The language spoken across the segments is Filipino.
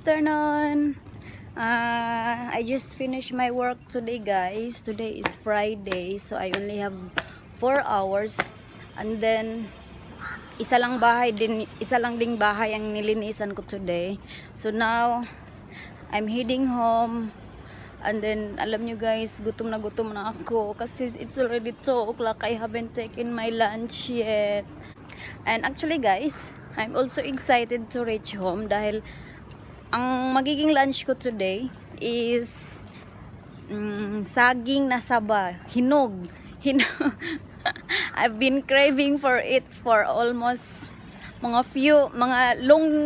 afternoon. I just finished my work today, guys. Today is Friday, so I only have 4 hours. And then isa lang ding bahay ang nilinisan ko today. So now I'm heading home. And then alam nyo guys, gutom na ako kasi it's already 2 o'clock. I haven't taken my lunch yet. And actually guys, I'm also excited to reach home dahil ang magiging lunch ko today is saging na saba, hinog. I've been craving for it for almost mga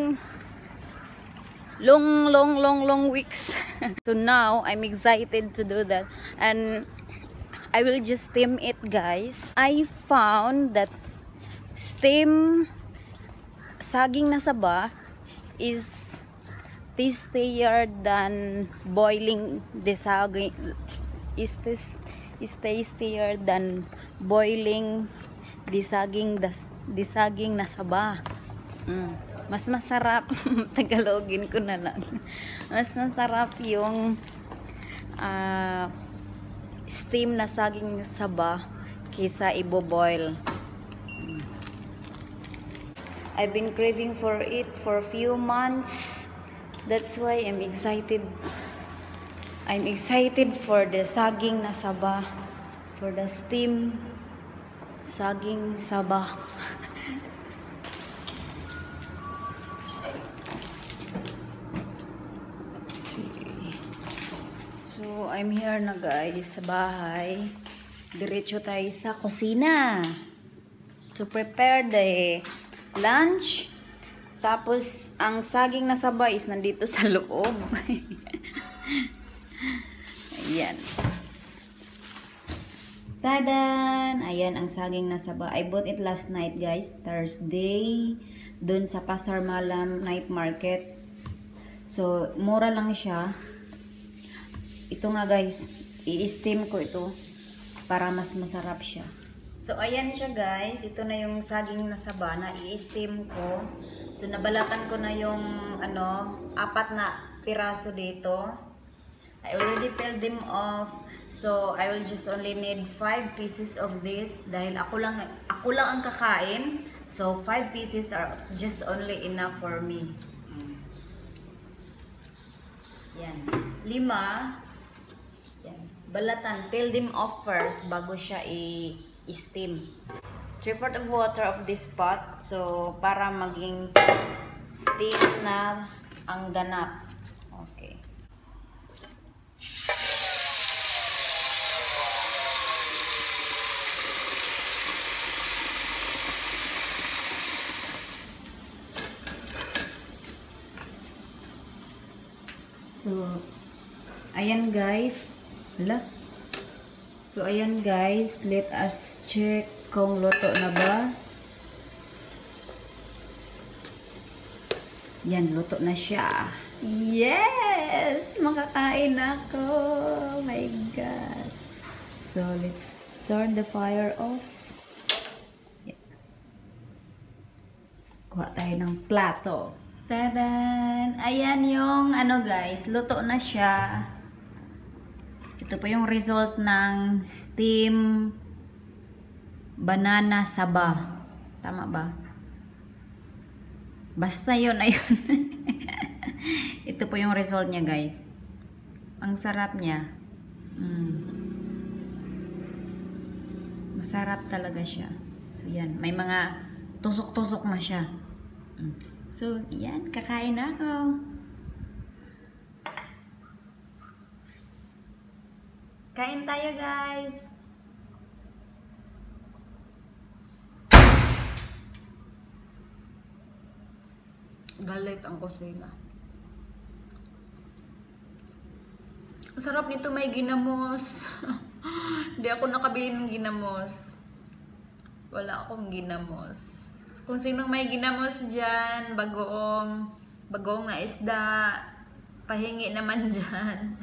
long weeks. So now I'm excited to do that, and I will just steam it, guys. I found that steam saging na saba is tastier than boiling the saging. Is tastier than boiling the saging na saba. Mas masarap. Tagalogin ko na lang. Mas masarap yung steam na saging saba kaysa ibo-boil. I've been craving for it for a few months. That's why I'm excited. I'm excited for the saging na saba, for the steam saging saba. So I'm here na guys sa bahay. Diretso tayo sa kusina to prepare the lunch. Tapos, ang saging na saba is nandito sa loob. Ayan. Tadan! Ayan ang saging na saba. I bought it last night, guys. Thursday. Doon sa Pasar Malam Night Market. So, mura lang siya. Ito nga, guys. I-steam ko ito para mas masarap siya. So, ayan siya, guys. Ito na yung saging na saba na i-steam ko. So, nabalatan ko na yung 4 na piraso dito. I already peeled them off. So, I will just only need 5 pieces of this. Dahil ako lang ang kakain. So, 5 pieces are just only enough for me. Yan. 5. Yan. Balatan. Peel them off first bago siya steam. 3/4 of water of this pot. So, para maging steam na ang ganap. Okay. So, ayan guys. Hala. So, ayan guys. Let us check kung luto na ba. Yan, luto na siya. Yes! Makakain ako. Oh my God. So, let's turn the fire off. Yan. Kuha tayo ng plato. Tadan! Ayan yung guys, luto na siya. Ito po yung result ng steam banana saba. Tama ba? Basta yun na yun. Ito po yung result niya, guys. Ang sarap niya. Masarap talaga siya. So, yan. May mga tusok-tusok na siya. So, yan. Kakain na ako. Kain tayo, guys. Galit ang kusina. Ang sarap nito, may ginamos. Hindi ako nakabili ng ginamos. Wala akong ginamos. Kung sinong may ginamos dyan, bagoong na isda, pahingi naman dyan.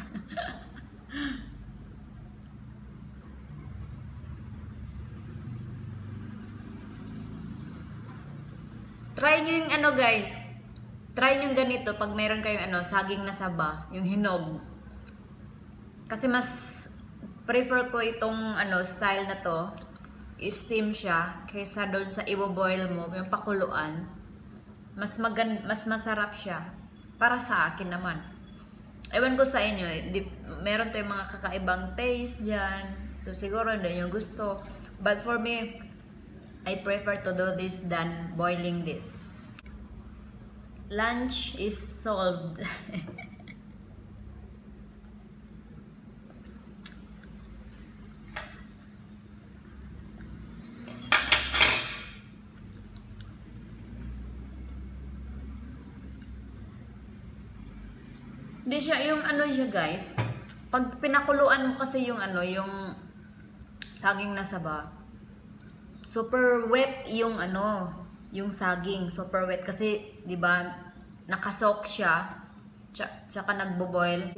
Try nyo yung guys. try nyo ganito pag meron kayong saging na saba, yung hinog. Kasi mas prefer ko itong style na to, i-steam siya kaysa doon sa i-boil mo, yung pakuluan. Mas masarap siya para sa akin naman. Ewan ko sa inyo, meron tayong mga kakaibang taste dyan. So siguro hindi nyo gusto. But for me, I prefer to do this than boiling this. Lunch is solved. Hindi siya yung siya guys. Pag pinakuluan mo kasi yung yung saging na saba, super wet yung yung saging, super wet kasi 'di ba nakasok siya tsaka nagbo-boil.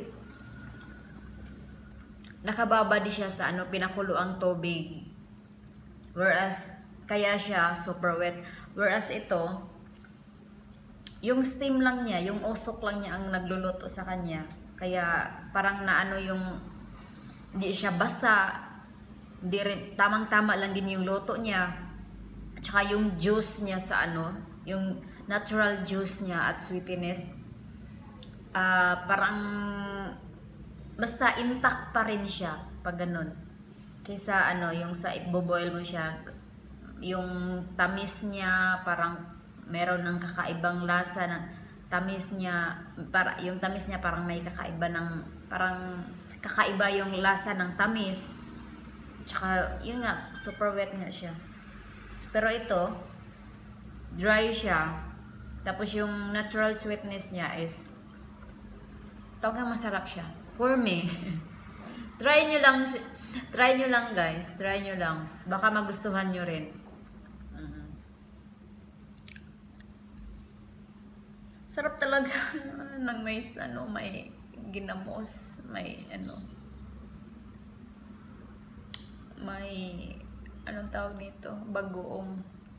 Nakababad siya sa pinakuluang tubig. Whereas kaya siya super wet. Whereas ito, yung steam lang niya, yung usok lang niya ang nagluluto sa kanya. Kaya parang yung hindi siya basa, hindi rin, tamang-tama lang din yung luto niya. Tsaka yung juice niya sa yung natural juice niya at sweetness, parang basta intact pa rin siya pag ganun. Kaysa yung sa i-boil mo siya, yung tamis niya parang meron ng kakaibang lasa ng tamis niya, yung tamis niya parang may kakaiba ng parang kakaiba yung lasa ng tamis. Tsaka yun nga, super wet nga siya. Pero ito, dry siya. Tapos yung natural sweetness niya is talagang masarap siya. For me. Try nyo lang guys. Try nyo lang. Baka magustuhan nyo rin. Sarap talaga ng may may ginamos, may may anong tawag nito, bagoong.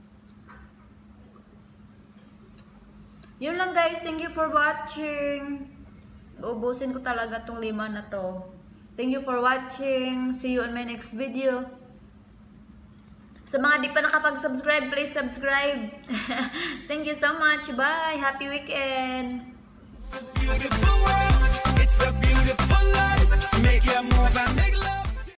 Yun lang guys, thank you for watching. Ubusin ko talaga tong 5 na to. Thank you for watching. See you on my next video. Sa mga di pa nakapag-subscribe, please subscribe. Thank you so much. Bye. Happy weekend. It's a beautiful world. It's a beautiful life. Make your move and